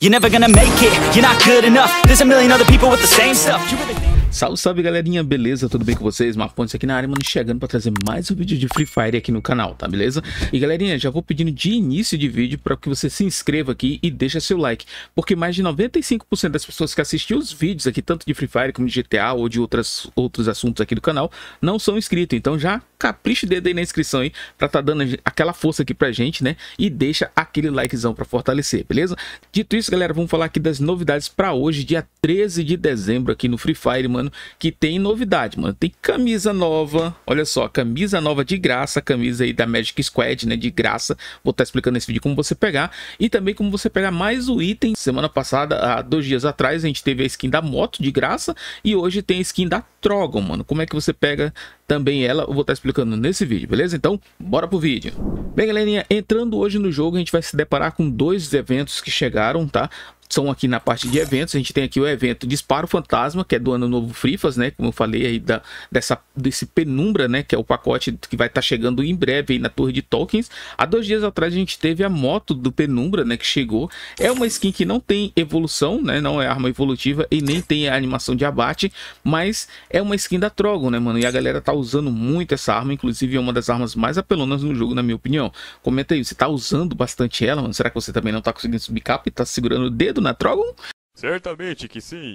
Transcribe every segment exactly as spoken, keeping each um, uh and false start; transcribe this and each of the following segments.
You're never gonna make it, you're not good enough. There's a million other people with the same stuff. Salve, salve galerinha, beleza? Tudo bem com vocês? Marpontes aqui na área, mano, chegando pra trazer mais um vídeo de Free Fire aqui no canal, tá beleza? E galerinha, já vou pedindo de início de vídeo para que você se inscreva aqui e deixa seu like, porque mais de noventa e cinco por cento das pessoas que assistem os vídeos aqui, tanto de Free Fire como de G T A ou de outras, outros assuntos aqui do canal, não são inscritos. Então já capricha o dedo aí na inscrição aí, pra tá dando aquela força aqui pra gente, né? E deixa aquele likezão pra fortalecer, beleza? Dito isso, galera, vamos falar aqui das novidades pra hoje, dia treze de dezembro aqui no Free Fire, mano. Que tem novidade, mano. Tem camisa nova. Olha só, camisa nova de graça. Camisa aí da Magic Squad, né? De graça. Vou estar explicando nesse vídeo como você pegar. E também como você pegar mais o item. Semana passada, há dois dias atrás, a gente teve a skin da moto de graça. E hoje tem a skin da Trogon, mano. Como é que você pega também ela? Eu vou estar explicando nesse vídeo, beleza? Então, bora pro vídeo. Bem, galerinha, entrando hoje no jogo, a gente vai se deparar com dois eventos que chegaram, tá? São aqui na parte de eventos. A gente tem aqui o evento Disparo Fantasma, que é do ano novo Frifas, né? Como eu falei aí, da, dessa, desse Penumbra, né? Que é o pacote que vai estar tá chegando em breve aí na Torre de Tokens. Há dois dias atrás a gente teve a moto do Penumbra, né? Que chegou. É uma skin que não tem evolução, né? Não é arma evolutiva e nem tem a animação de abate, mas é uma skin da Trogon, né, mano? E a galera tá usando muito essa arma, inclusive é uma das armas mais apelonas no jogo, na minha opinião. Comenta aí, você tá usando bastante ela, mano? Será que você também não tá conseguindo subir capa e tá segurando o dedo na Trogon? Certamente que sim.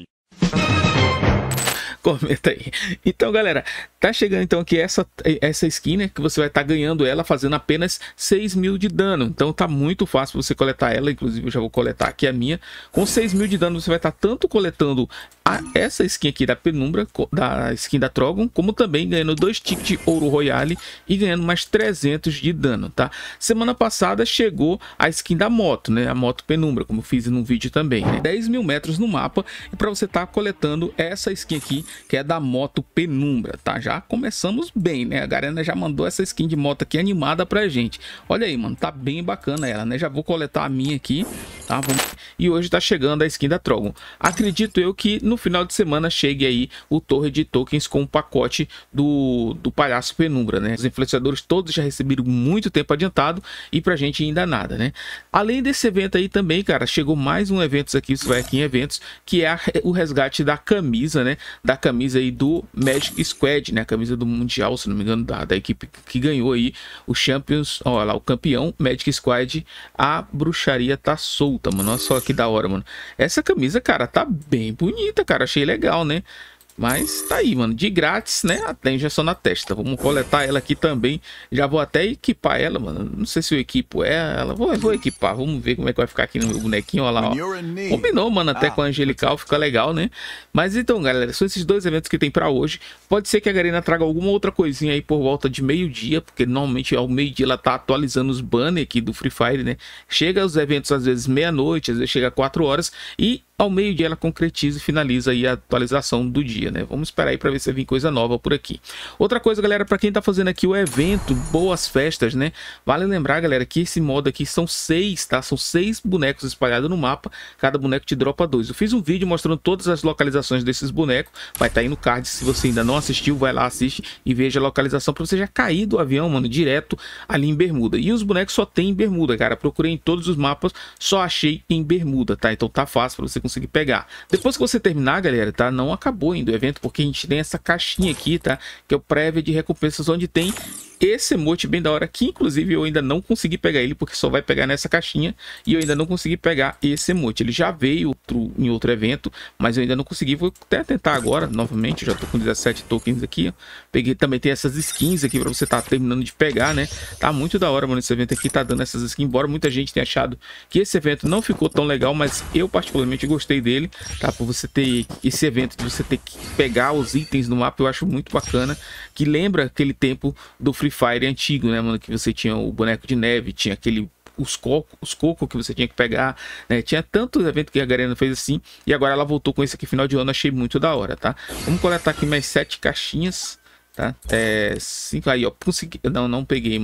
Comenta aí. Então, galera, tá chegando então aqui essa, essa skin, né? Que você vai estar tá ganhando ela fazendo apenas seis mil de dano. Então tá muito fácil você coletar ela. Inclusive eu já vou coletar aqui a minha. Com seis mil de dano você vai estar tá tanto coletando a, essa skin aqui da Penumbra, da skin da Trogon, como também ganhando dois tickets de Ouro Royale e ganhando mais trezentos de dano, tá? Semana passada chegou a skin da moto, né? A moto Penumbra, como eu fiz num vídeo também, né? dez mil metros no mapa e para você estar tá coletando essa skin aqui, que é da moto Penumbra, tá? Já começamos bem, né? A Garena já mandou essa skin de moto aqui animada pra gente. Olha aí, mano, tá bem bacana ela, né? Já vou coletar a minha aqui, tá? Vamos... E hoje tá chegando a skin da Trogon. Acredito eu que no final de semana chegue aí o Torre de Tokens com o pacote do, do Palhaço Penumbra, né? Os influenciadores todos já receberam muito tempo adiantado e pra gente ainda nada, né? Além desse evento aí também, cara, chegou mais um evento aqui, você vai aqui em eventos, que é a, o resgate da camisa, né? Da camisa aí do Magic Squad, né? A camisa do Mundial, se não me engano, da, da equipe que ganhou aí o Champions, olha lá, o campeão Magic Squad. A bruxaria tá solta, mano. Olha só que da hora, mano. Essa camisa, cara, tá bem bonita, cara. Achei legal, né? Mas tá aí, mano, de grátis, né? Até injeção na testa. Vamos coletar ela aqui também. Já vou até equipar ela, mano. Não sei se eu equipo ela. Vou, vou equipar. Vamos ver como é que vai ficar aqui no meu bonequinho. Olha lá, ó. Combinou, mano, até com a Angelical. Fica legal, né? Mas então, galera, são esses dois eventos que tem pra hoje. Pode ser que a Garena traga alguma outra coisinha aí por volta de meio-dia, porque normalmente ao meio-dia ela tá atualizando os banners aqui do Free Fire, né? Chega os eventos às vezes meia-noite, às vezes chega quatro horas e ao meio-dia ela concretiza e finaliza aí a atualização do dia, né? Vamos esperar aí para ver se vem coisa nova por aqui. Outra coisa, galera, para quem tá fazendo aqui o evento Boas Festas, né? Vale lembrar, galera, que esse modo aqui são seis, tá? São seis bonecos espalhados no mapa. Cada boneco te dropa dois. Eu fiz um vídeo mostrando todas as localizações desses bonecos. Vai estar tá aí no card. Se você ainda não assistiu, vai lá, assiste e veja a localização para você já cair do avião, mano, direto ali em Bermuda. E os bonecos só tem em Bermuda, cara. Procurei em todos os mapas, só achei em Bermuda, tá? Então tá fácil para você conseguir pegar. Depois que você terminar, galera, tá? Não acabou ainda o evento, porque a gente tem essa caixinha aqui, tá? Que é o prévio de recompensas, onde tem esse emote bem da hora, que inclusive eu ainda não consegui pegar ele, porque só vai pegar nessa caixinha, e eu ainda não consegui pegar esse emote. Ele já veio outro, em outro evento, mas eu ainda não consegui. Vou até tentar agora, novamente. Eu já tô com dezessete tokens aqui, ó. Peguei, também tem essas skins aqui pra você tá terminando de pegar, né? Tá muito da hora, mano, esse evento aqui tá dando essas skins, embora muita gente tenha achado que esse evento não ficou tão legal, mas eu particularmente gostei dele, tá? Por você ter esse evento de você ter que pegar os itens no mapa, eu acho muito bacana, que lembra aquele tempo do Free Fire antigo, né, mano? Que você tinha o boneco de neve, tinha aquele os cocos os coco que você tinha que pegar, né? Tinha tantos eventos que a Garena fez assim, e agora ela voltou com esse aqui final de ano. Achei muito da hora, tá? Vamos coletar aqui mais sete caixinhas, tá? É, cinco aí, ó. Consegui... Não, não peguei, mano.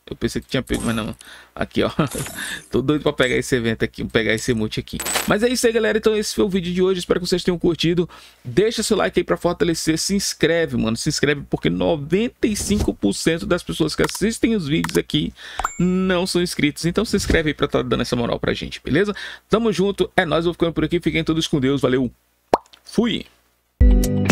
Eu pensei que tinha pego, mas não. Aqui, ó. Tô doido pra pegar esse evento aqui, pegar esse emote aqui. Mas é isso aí, galera. Então esse foi o vídeo de hoje. Espero que vocês tenham curtido. Deixa seu like aí pra fortalecer. Se inscreve, mano. Se inscreve porque noventa e cinco por cento das pessoas que assistem os vídeos aqui não são inscritos. Então se inscreve aí pra estar dando essa moral pra gente, beleza? Tamo junto. É nóis. Vou ficando por aqui. Fiquem todos com Deus. Valeu. Fui.